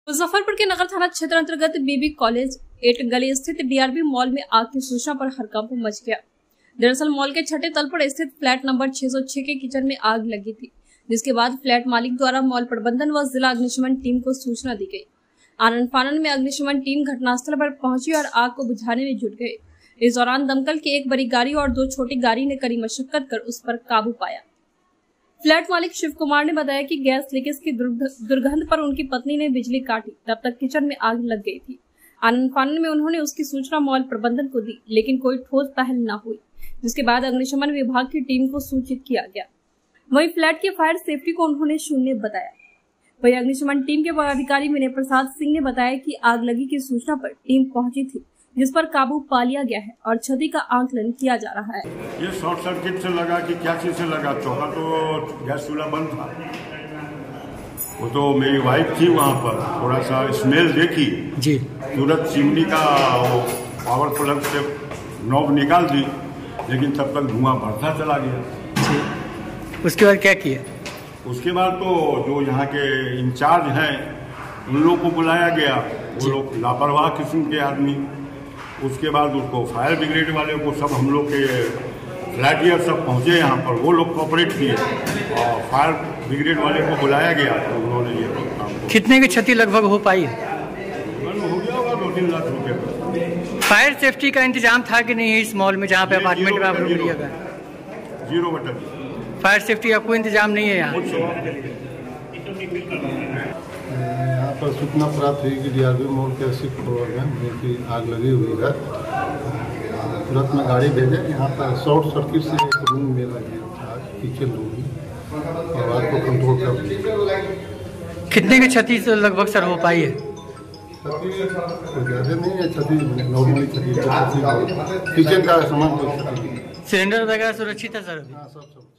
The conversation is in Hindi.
मुजफ्फरपुर के नगर थाना क्षेत्र अंतर्गत बीबी कॉलेज 8 गली स्थित डीआरबी मॉल में आग की सूचना पर हड़कंप मच गया। दरअसल मॉल के छठे तल पर स्थित फ्लैट नंबर 606 के किचन में आग लगी थी, जिसके बाद फ्लैट मालिक द्वारा मॉल प्रबंधन व जिला अग्निशमन टीम को सूचना दी गई। आनन फानन में अग्निशमन टीम घटनास्थल पर पहुंची और आग को बुझाने में जुट गई। इस दौरान दमकल की एक बड़ी गाड़ी और 2 छोटी गाड़ी ने कड़ी मशक्कत कर उस पर काबू पाया। फ्लैट मालिक शिव कुमार ने बताया कि गैस लीकेज की दुर्गंध पर उनकी पत्नी ने बिजली काटी, तब तक किचन में आग लग गई थी। आनंद फानन में उन्होंने उसकी सूचना मॉल प्रबंधन को दी, लेकिन कोई ठोस पहल न हुई, जिसके बाद अग्निशमन विभाग की टीम को सूचित किया गया। वहीं फ्लैट के फायर सेफ्टी को उन्होंने शून्य बताया। वहीं अग्निशमन टीम के पदाधिकारी विनय प्रसाद सिंह ने बताया कि आग लगी की सूचना पर टीम पहुंची थी, जिस पर काबू पा लिया गया है और क्षति का आंकलन किया जा रहा है। ये शॉर्ट सर्किट से लगा कि क्या चीज से लगा, चौका तो गैस चूल्हा बंद था। वो तो मेरी वाइफ थी वहाँ पर, थोड़ा सा स्मेल देखी जी, तुरंत चिमनी का वो पावर प्लग से नॉब निकाल दी, लेकिन तब तक धुआं बढ़ता चला गया जी। उसके बाद क्या किया? उसके बाद तो जो यहाँ के इंचार्ज हैं उन लोग को बुलाया गया, वो लोग लापरवाह किस्म के आदमी। उसके बाद उसको फायर ब्रिगेड वाले को सब हम लोग के फ्लैटियर सब पहुंचे यहाँ पर, वो लोग कोऑपरेट किए और फायर ब्रिगेड वाले को बुलाया गया तो उन्होंने ये काम। कितने की क्षति लगभग हो पाई है? हो गया होगा 2-3 लाख रुपये। फायर सेफ्टी का इंतजाम था कि नहीं इस मॉल में जहाँ पे अपार्टमेंट में आप रुक लिया गया? 0 फायर सेफ्टी का कोई इंतजाम नहीं है यहाँ पर सूचना प्राप्त हुई कि डीआरबी मॉल के 80 फ्लोर में उनकी आग लगी हुई है। तुरंत में गाड़ी भेजे, यहाँ पर शॉर्ट सर्किट से एक रूम में लगी आग, किचन रूम, और आग को कंट्रोल कर दिया। कितने की क्षति से लगभग सर हो पाई है? क्षति ज़्यादा नहीं है, क्षति नॉर्मली क्षति किचन का सामान कोई क्षति नहीं। सिलेंडर वगैरह सुरक्षित है सर? हाँ, सब